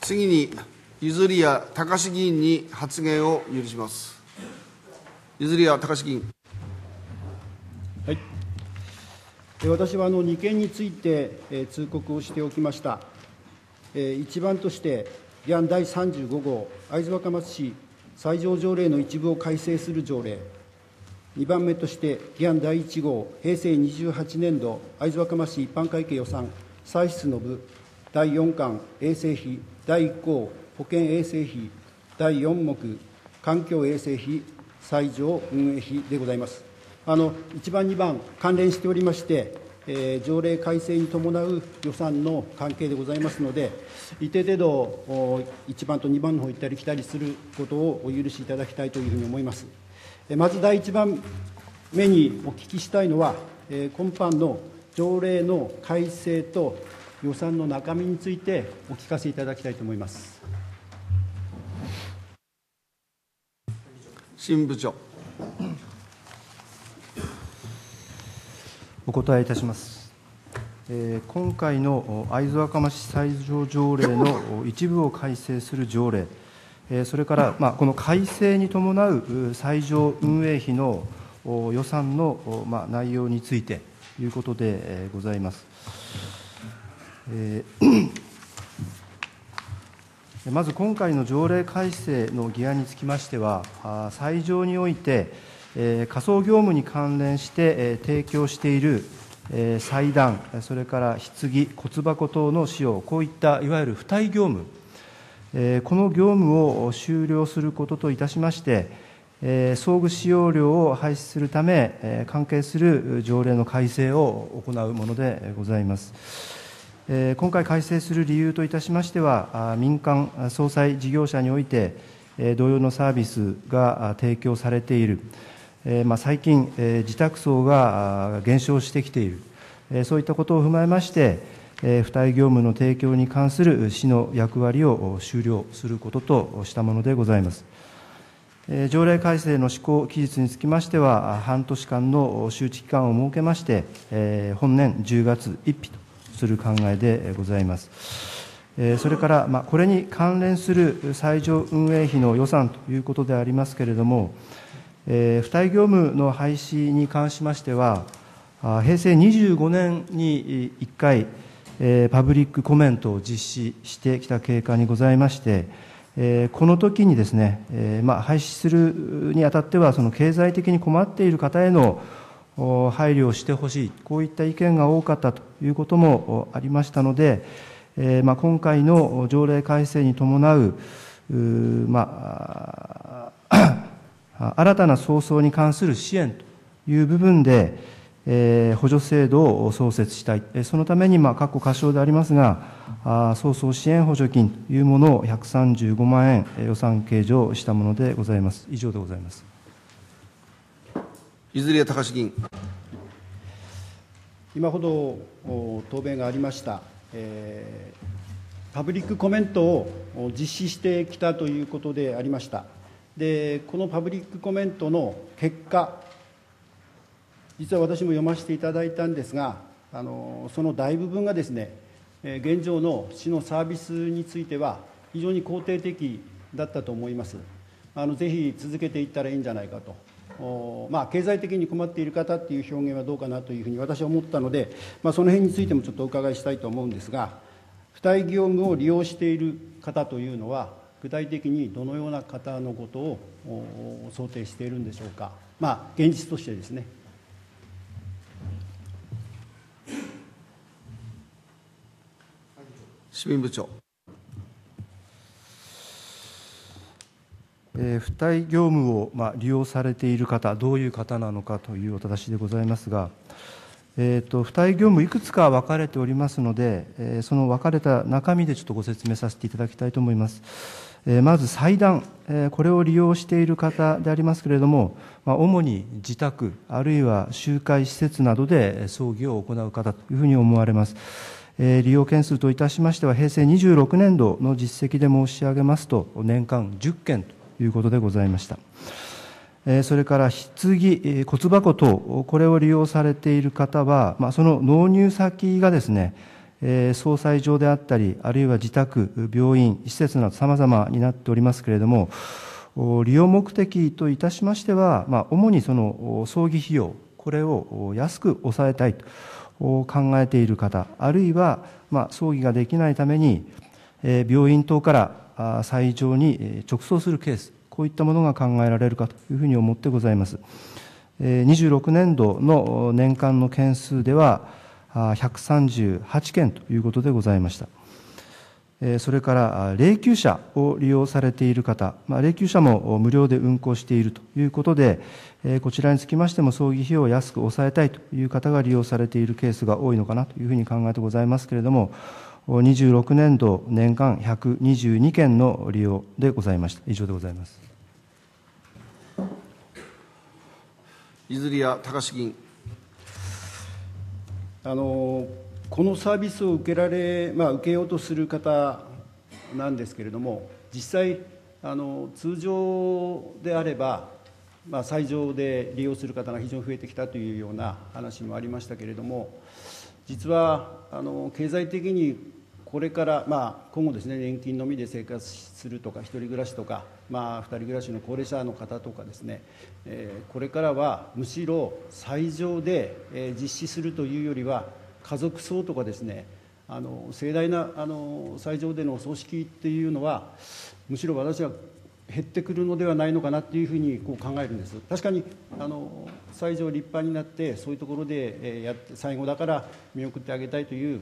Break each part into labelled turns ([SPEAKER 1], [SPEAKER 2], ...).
[SPEAKER 1] 次に、譲谷隆議員に発言を許します。譲谷隆議員。
[SPEAKER 2] はい、私は2件について通告をしておきました。1番として、議案第35号、会津若松市斎場条例の一部を改正する条例。2番目として、議案第1号、平成28年度会津若松市一般会計予算歳出の部第4巻衛生費第1項保健衛生費第4目環境衛生費斎場運営費でございます。1番、2番、関連しておりまして、条例改正に伴う予算の関係でございますので、一定程度、1番と2番の方行ったり来たりすることをお許しいただきたいというふうに思います。まず第1番目にお聞きしたいのは、今般の条例の改正と予算の中身についてお聞かせいただきたいと思います。
[SPEAKER 1] 新部長。
[SPEAKER 3] お答えいたします。今回の会津若松市斎場条例の一部を改正する条例、それから、この改正に伴う斎場運営費の予算の内容についてということでございます。まず今回の条例改正の議案につきましては、斎場において、仮想業務に関連して提供している祭壇、それから棺、骨箱等の使用、こういったいわゆる付帯業務、この業務を終了することといたしまして、装具使用料を廃止するため、関係する条例の改正を行うものでございます。今回改正する理由といたしましては、民間葬祭事業者において、同様のサービスが提供されている、最近、自宅葬が減少してきている、そういったことを踏まえまして、付帯業務の提供に関する市の役割を終了することとしたものでございます。条例改正の施行期日につきましては、半年間の周知期間を設けまして、本年10月1日とする考えでございます。それから、これに関連する斎場運営費の予算ということでありますけれども、付帯業務の廃止に関しましては、平成25年に1回、パブリックコメントを実施してきた経過にございまして、この時にですね、廃止するにあたっては、その経済的に困っている方への配慮をしてほしい、こういった意見が多かったということもありましたので、今回の条例改正に伴う、新たな葬送に関する支援という部分で、補助制度を創設したい、そのために、括弧仮称でありますが、葬送支援補助金というものを135万円予算計上したものでございます。以上でございます。
[SPEAKER 1] 譲谷隆議員。
[SPEAKER 2] 今ほど答弁がありました、パブリックコメントを実施してきたということでありました。で、このパブリックコメントの結果、実は私も読ませていただいたんですが、その大部分がですね、現状の市のサービスについては非常に肯定的だったと思います。ぜひ続けていったらいいんじゃないかと。経済的に困っている方っていう表現はどうかなというふうに私は思ったので、その辺についてもちょっとお伺いしたいと思うんですが、付帯業務を利用している方というのは、具体的にどのような方のことを想定しているんでしょうか。現実としてですね。
[SPEAKER 1] 市民部長。
[SPEAKER 3] 付帯業務を利用されている方、どういう方なのかというおただしでございますが、付帯業務、いくつか分かれておりますので、その分かれた中身でちょっとご説明させていただきたいと思います。まず祭壇、これを利用している方でありますけれども、主に自宅、あるいは集会施設などで葬儀を行う方というふうに思われます。利用件数といたしましては、平成26年度の実績で申し上げますと、年間10件ということでございました。それから棺、骨箱等、これを利用されている方は、その納入先がですね、 葬祭場であったり、あるいは自宅、病院、施設など様々になっておりますけれども、利用目的といたしましては、主にその葬儀費用、これを安く抑えたいと考えている方、あるいは葬儀ができないために、病院等から斎場に直送するケース、こういったものが考えられるかというふうに思ってございます。26年度の年間の件数では、138件ということでございました。それから霊柩車を利用されている方、霊柩車も無料で運行しているということで、こちらにつきましても葬儀費用を安く抑えたいという方が利用されているケースが多いのかなというふうに考えてございますけれども、26年度年間122件の利用でございました。以上でございます。
[SPEAKER 1] 泉谷隆議員。
[SPEAKER 2] このサービスを受けようとする方なんですけれども、実際通常であれば、斎場で利用する方が非常に増えてきたというような話もありましたけれども、実は経済的にこれから、今後ですね、年金のみで生活するとか、一人暮らしとか、二人暮らしの高齢者の方とかですね、これからはむしろ斎場で実施するというよりは、家族葬とかですね、盛大な斎場でのお葬式っていうのは、むしろ私は減ってくるのではないのかなというふうに考えるんです。確かに斎場立派になって、そういうところで最後だから見送ってあげたいという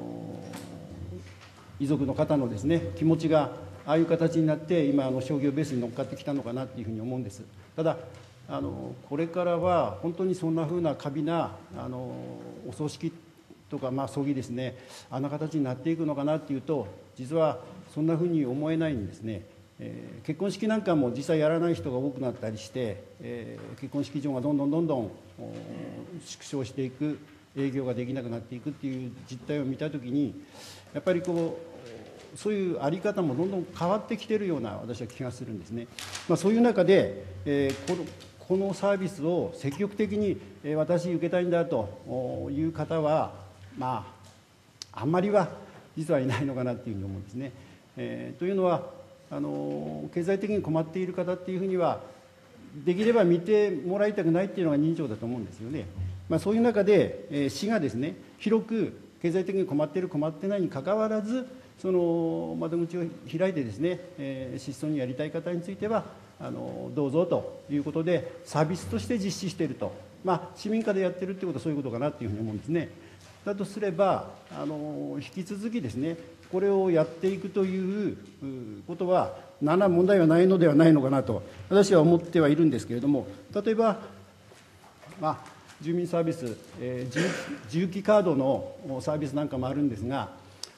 [SPEAKER 2] 遺族の方のですね、気持ちがああいう形になって、今商業ベースに乗っかってきたのかなというふうに思うんです。ただこれからは本当にそんなふうな過敏なお葬式とか、葬儀ですね、あんな形になっていくのかなっていうと、実はそんなふうに思えないんですね。結婚式なんかも実際やらない人が多くなったりして、結婚式場がどんどん縮小していく、営業ができなくなっていくっていう実態を見たときに、やっぱりそういう在り方もどんどん変わってきているような私は気がするんですね。そういう中で、このサービスを積極的に私受けたいんだという方は、あんまりは実はいないのかなというふうに思うんですね。というのは経済的に困っている方っていうふうにはできれば見てもらいたくないっていうのが人情だと思うんですよね。そういう中で市がですね、広く経済的に困っている困ってないにかかわらず、その窓口を開いてですね、失踪にやりたい方についてはどうぞということでサービスとして実施していると、市民課でやってるってことはそういうことかなというふうに思うんですね。だとすれば引き続きですね、これをやっていくということは何ら問題はないのではないのかなと私は思ってはいるんですけれども、例えば、住民サービス、重機カードのサービスなんかもあるんですが、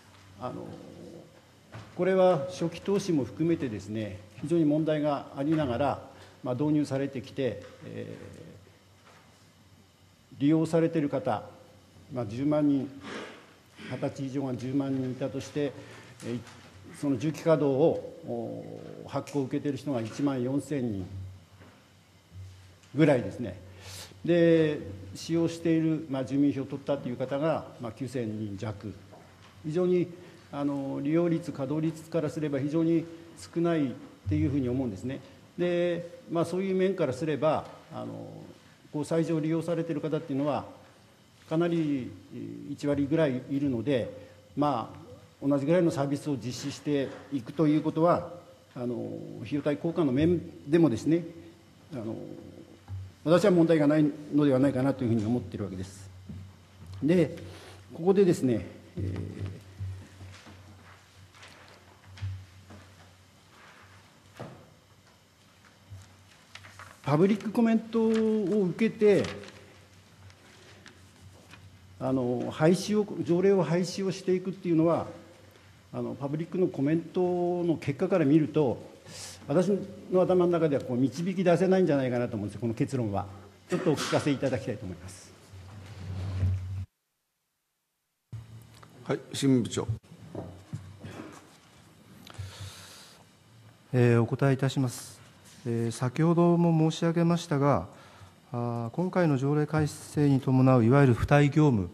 [SPEAKER 2] これは初期投資も含めてですね、非常に問題がありながら、導入されてきて、利用されている方、10万人、20歳以上が10万人いたとして、その重機カードを発行を受けている人が1万4000人ぐらいですね。で使用している、住民票を取ったという方が、9000人弱、非常に利用率、稼働率からすれば非常に少ないっていうふうに思うんですね。で、そういう面からすれば斎場を利用されている方っていうのはかなり1割ぐらいいるので、同じぐらいのサービスを実施していくということは費用対効果の面でもですね、私は問題がないのではないかなというふうに思っているわけです。で、ここでですね、パブリックコメントを受けて条例を廃止をしていくっていうのはパブリックのコメントの結果から見ると私の頭の中では導き出せないんじゃないかなと思うんですよ、この結論は。ちょっとお聞かせいただきたいと思います。
[SPEAKER 1] はい、新聞部長。
[SPEAKER 3] お答えいたします。先ほども申し上げましたが、今回の条例改正に伴ういわゆる付帯業務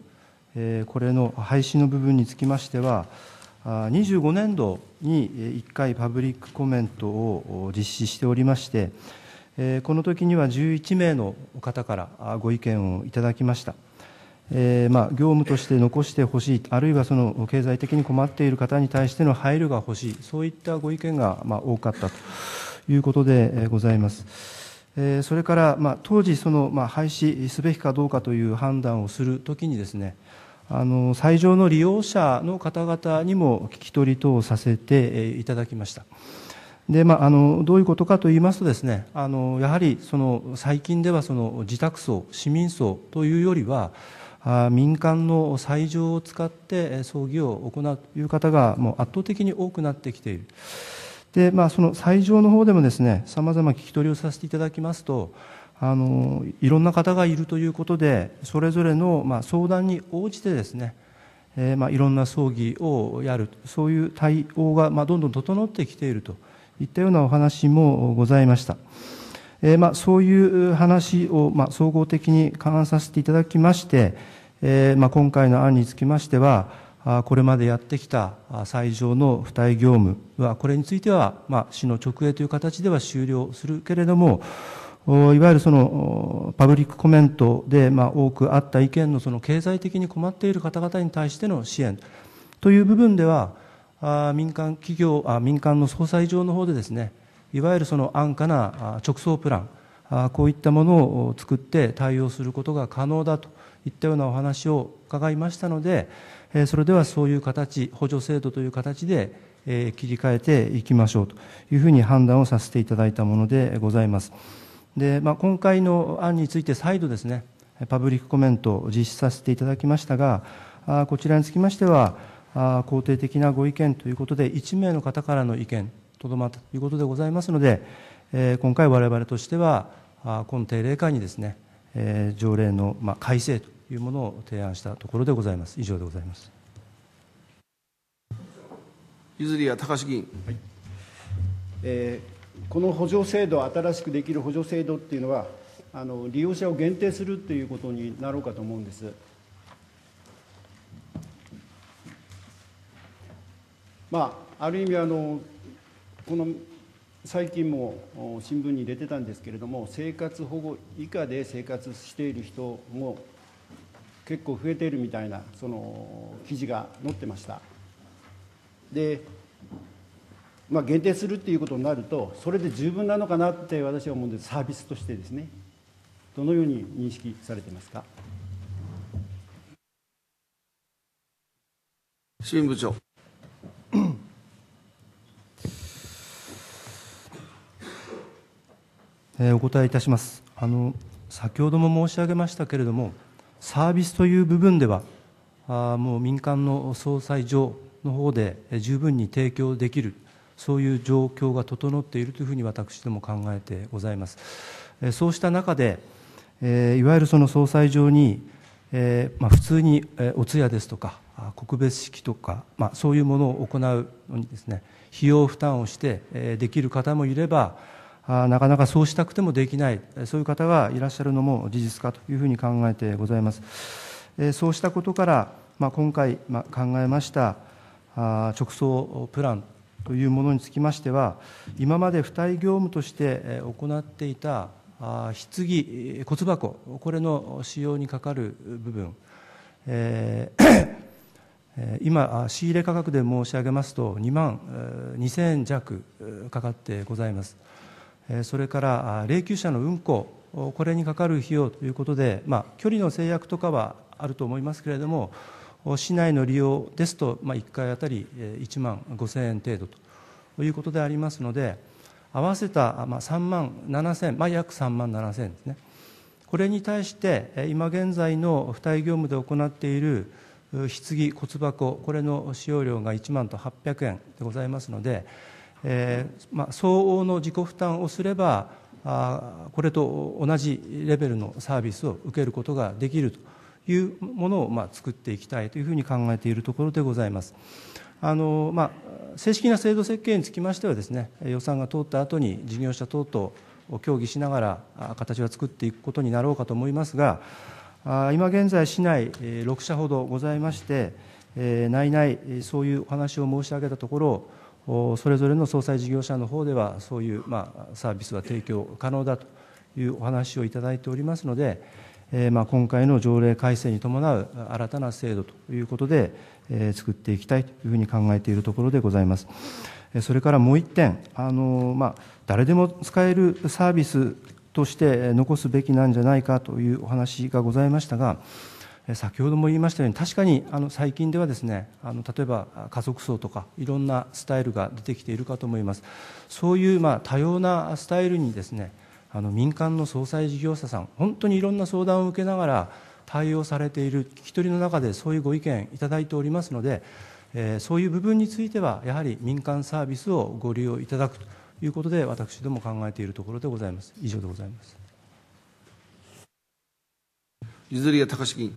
[SPEAKER 3] これの廃止の部分につきましては、25年度に1回パブリックコメントを実施しておりまして、この時には11名の方からご意見をいただきました。業務として残してほしい、あるいはその経済的に困っている方に対しての配慮が欲しい、そういったご意見が多かったということでございます。それから、当時、廃止すべきかどうかという判断をするときにですね、斎場の利用者の方々にも聞き取り等をさせていただきました。でどういうことかといいますとですね、やはり最近では自宅葬、市民葬というよりは、民間の斎場を使って葬儀を行うという方がもう圧倒的に多くなってきている。でその斎場の方でもですね、さまざま聞き取りをさせていただきますと、いろんな方がいるということで、それぞれの相談に応じてですね、いろんな葬儀をやる、そういう対応がどんどん整ってきているといったようなお話もございました。そういう話を総合的に勘案させていただきまして、今回の案につきましては、これまでやってきた斎場の付帯業務は、これについては市の直営という形では終了するけれども、いわゆるパブリックコメントで多くあった意見の経済的に困っている方々に対しての支援という部分では、民間の葬祭場の方でですね、いわゆる安価な直送プラン、こういったものを作って対応することが可能だといったようなお話を伺いましたので、それではそういう形、補助制度という形で切り替えていきましょうというふうに判断をさせていただいたものでございます。で今回の案について再度ですね、パブリックコメントを実施させていただきましたが、こちらにつきましては、肯定的なご意見ということで、1名の方からの意見とどまったということでございますので、今回我々としては、今定例会にですね、条例の改正というものを提案したところでございます。以上でございます。
[SPEAKER 1] 譲谷隆議員。
[SPEAKER 2] この補助制度、新しくできる補助制度っていうのは、利用者を限定するということになろうかと思うんです。ある意味この最近も新聞に出てたんですけれども、生活保護以下で生活している人も結構増えているみたいな記事が載ってました。で、限定するっていうことになると、それで十分なのかなって私は思うんです。サービスとしてですね。どのように認識されていますか。
[SPEAKER 1] 市民部長。
[SPEAKER 3] お答えいたします。先ほども申し上げましたけれども、サービスという部分では、もう民間の葬祭場の方で十分に提供できる、そういう状況が整っているというふうに私ども考えてございます。そうした中で、いわゆるその葬祭場に、普通にお通夜ですとか、告別式とか、そういうものを行うのにですね、費用負担をしてできる方もいれば、なかなかそうしたくてもできない、そういう方がいらっしゃるのも事実かというふうに考えてございます。そうしたことから、今回考えました直送プランというものにつきましては、今まで付帯業務として行っていた棺、骨箱、これの使用にかかる部分、今、仕入れ価格で申し上げますと、2万2000円弱かかってございます。それから霊柩車の運行、これにかかる費用ということで、距離の制約とかはあると思いますけれども、市内の利用ですと、1回あたり1万5000円程度ということでありますので、合わせた3万7000、約3万7000円ですね。これに対して、今現在の付帯業務で行っている棺、骨箱、これの使用料が1万と800円でございますので、相応の自己負担をすれば、これと同じレベルのサービスを受けることができるというものを作っていきたいというふうに考えているところでございます。正式な制度設計につきましてはですね、予算が通った後に事業者等と協議しながら形は作っていくことになろうかと思いますが、 今現在、市内6社ほどございまして、内々、そういうお話を申し上げたところ、それぞれの総裁事業者の方では、そういうサービスは提供可能だというお話をいただいておりますので、今回の条例改正に伴う新たな制度ということで、作っていきたいというふうに考えているところでございます。それからもう一点、誰でも使えるサービスとして残すべきなんじゃないかというお話がございましたが、先ほども言いましたように、確かに最近ではですね、例えば家族葬とか、いろんなスタイルが出てきているかと思います。そういう多様なスタイルにですね、民間の総裁事業者さん、本当にいろんな相談を受けながら対応されている、聞き取りの中でそういうご意見いただいておりますので、そういう部分については、やはり民間サービスをご利用いただくということで、私ども考えているところでございます。以上でございます。
[SPEAKER 1] 譲谷隆議員。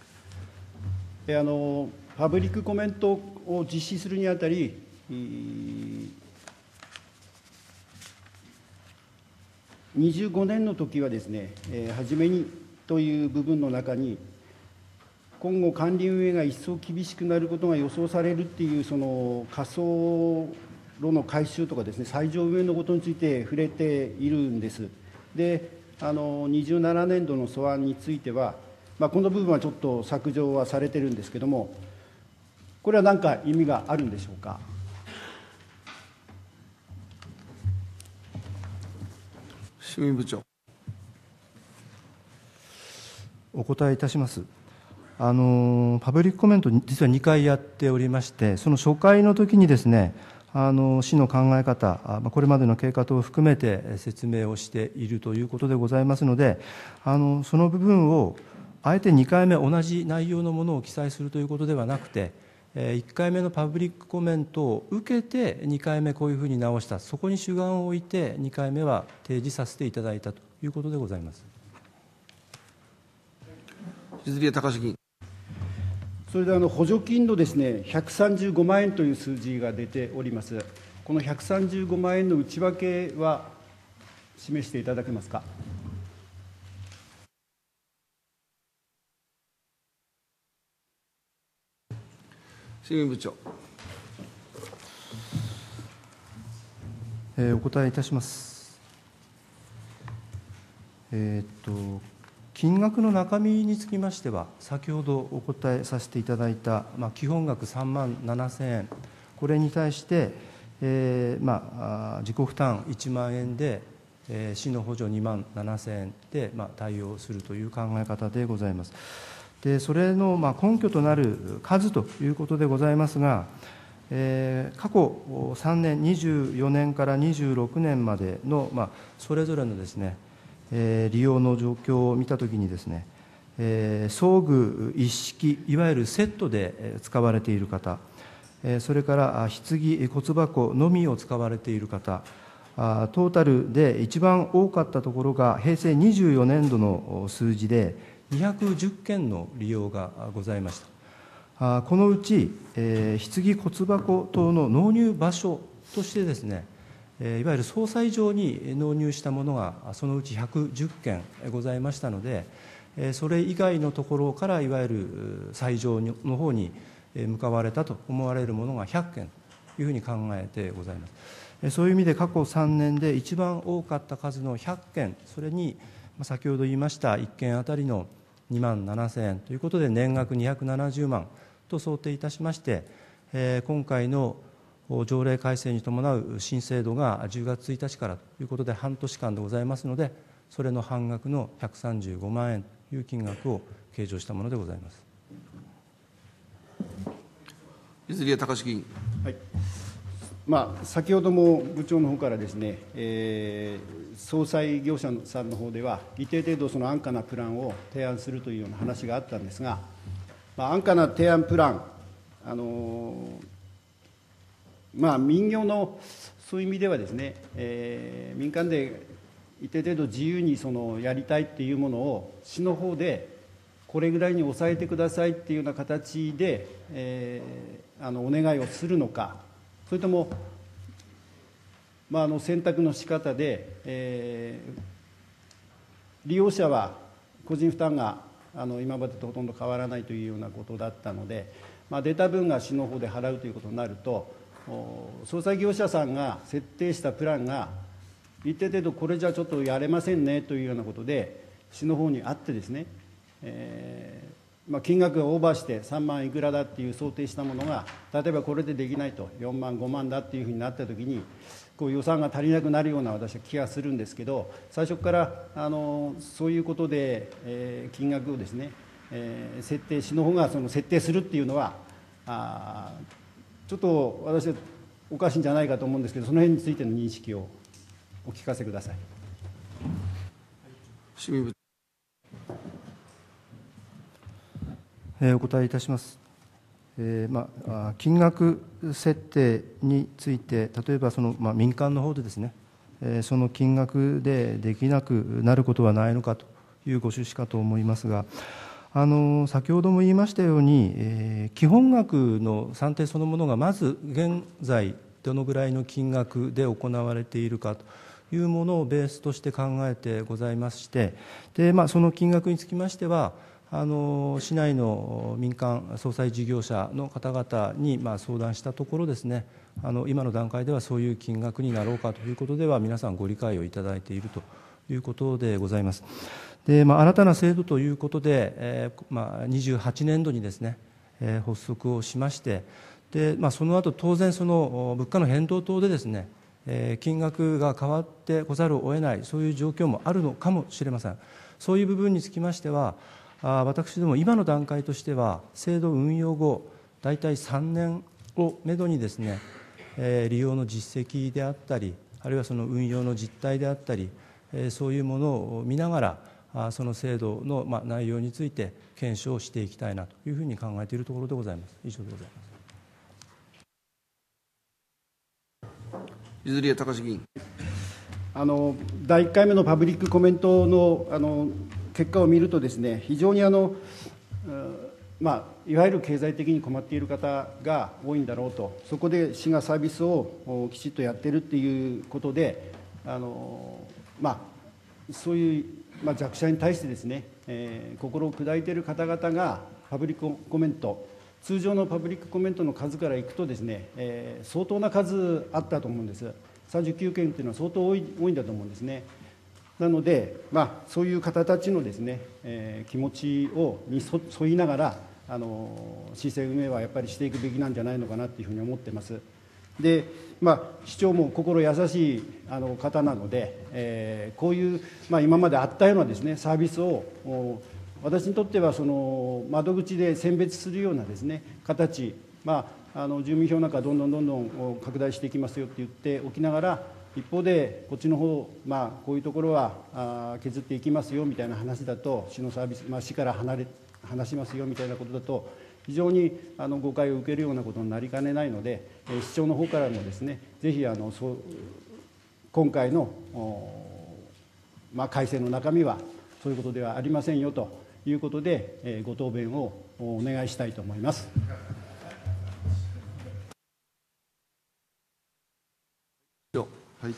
[SPEAKER 2] パブリックコメントを実施するにあたり、25年の時はですね、初めにという部分の中に、今後、管理運営が一層厳しくなることが予想されるっていう、その火葬炉の改修とかですね、最上運営のことについて触れているんです。で、27年度の素案については、この部分はちょっと削除はされてるんですけれども、これは何か意味があるんでしょうか。
[SPEAKER 1] 市民部長。
[SPEAKER 3] お答えいたします。パブリックコメント、実は2回やっておりまして、その初回の時にですね、市の考え方、これまでの経過等を含めて説明をしているということでございますので、その部分をあえて2回目同じ内容のものを記載するということではなくて、1回目のパブリックコメントを受けて2回目こういうふうに直した、そこに主眼を置いて2回目は提示させていただいたということでございます。
[SPEAKER 1] 譲谷隆議員。
[SPEAKER 2] それで補助金のですね、135万円という数字が出ております。この135万円の内訳は示していただけますか。
[SPEAKER 1] 市民部長。
[SPEAKER 3] お答えいたします。金額の中身につきましては、先ほどお答えさせていただいた、基本額3万7000円、これに対して、自己負担1万円で、市の補助2万7000円で、対応するという考え方でございます。でそれの根拠となる数ということでございますが、過去3年、24年から26年までの、それぞれのですね、利用の状況を見たときにですね、装具一式、いわゆるセットで使われている方、それから棺、骨箱のみを使われている方、トータルで一番多かったところが平成24年度の数字で210件の利用がございました。このうち、棺、骨箱等の納入場所としてですね、いわゆる葬祭場に納入したものがそのうち110件ございましたので、それ以外のところからいわゆる斎場の方に向かわれたと思われるものが100件というふうに考えてございます。そういう意味で過去3年で一番多かった数の100件、それに先ほど言いました1件あたりの2万7000円ということで、年額270万と想定いたしまして、今回の条例改正に伴う新制度が10月1日からということで半年間でございますので、それの半額の135万円という金額を計上したものでございます。
[SPEAKER 1] 譲谷隆議員。
[SPEAKER 2] はい。先ほども部長の方からですね、総裁業者さんの方では、一定程度、その安価なプランを提案するというような話があったんですが、安価な提案プラン、民業のそういう意味ではですね、民間で一定程度自由にやりたいっていうものを、市の方でこれぐらいに抑えてくださいっていうような形で、お願いをするのか、それとも、選択の仕方で、利用者は個人負担が今までとほとんど変わらないというようなことだったので、出た分が市の方で払うということになると、葬祭業者さんが設定したプランが一定程度これじゃちょっとやれませんねというようなことで市の方にあってですね、金額がオーバーして3万いくらだっていう想定したものが例えばこれでできないと4万5万だっていうふうになった時にこう予算が足りなくなるような私は気がするんですけど、最初からそういうことで、金額をですね、設定市の方がその設定するっていうのはちょっと私はおかしいんじゃないかと思うんですけど、その辺についての認識をお聞かせください。
[SPEAKER 1] 市民部
[SPEAKER 3] お答えいたします。金額設定について、例えば民間の方でですね、その金額でできなくなることはないのかというご趣旨かと思いますが、先ほども言いましたように、基本額の算定そのものがまず現在どのぐらいの金額で行われているかというものをベースとして考えてございまして、でその金額につきましては市内の民間葬祭事業者の方々に相談したところですね、今の段階ではそういう金額になろうかということでは皆さんご理解をいただいているということでございます。で新たな制度ということで、28年度にですね、発足をしまして、でその後当然その物価の変動等でですね、金額が変わってこざるを得ない、そういう状況もあるのかもしれません。そういう部分につきましては、私ども今の段階としては制度運用後大体3年をめどにですね、利用の実績であったり、あるいはその運用の実態であったり、そういうものを見ながらその制度の内容について検証していきたいなというふうに考えているところでございます。以上でございます。
[SPEAKER 1] 泉谷隆議員。
[SPEAKER 2] 第1回目のパブリックコメントの結果を見るとですね、非常にいわゆる経済的に困っている方が多いんだろうと、そこで市がサービスをきちっとやってるっていうことで、そういう弱者に対してですね、心を砕いている方々がパブリックコメント、通常のパブリックコメントの数からいくとですね、相当な数あったと思うんです。39件というのは相当多いんだと思うんですね。なので、そういう方たちのですね、気持ちに沿いながら市政運営はやっぱりしていくべきなんじゃないのかなというふうに思ってます。で、市長も心優しい方なので、こういう、今まであったようなですね、サービスを私にとってはその窓口で選別するようなですね形、住民票なんかどんどん拡大していきますよって言っておきながら、一方でこっちの方、こういうところは削っていきますよみたいな話だと、市のサービス、市から話しますよみたいなことだと非常に誤解を受けるようなことになりかねないので、市長の方からもですね、ぜひ今回の改正の中身はそういうことではありませんよということで、ご答弁をお願いしたいと思います。
[SPEAKER 1] はい、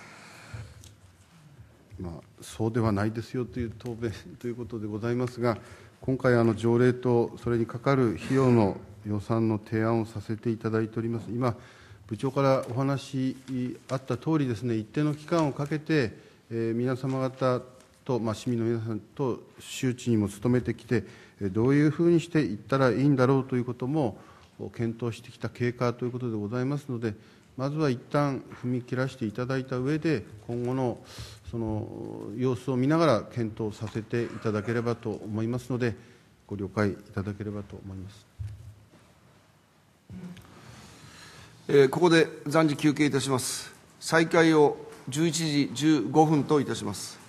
[SPEAKER 4] そうではないですよという答弁ということでございますが、今回条例とそれにかかる費用の予算の提案をさせていただいております。今、部長からお話あったとおりですね、一定の期間をかけて、皆様方と、市民の皆さんと周知にも努めてきて、どういうふうにしていったらいいんだろうということも検討してきた経過ということでございますので、まずは一旦踏み切らせていただいた上で、今後のその様子を見ながら検討させていただければと思いますので、ご了解いただければと思います。
[SPEAKER 1] ここで暫時休憩いたします。再開を11時15分といたします。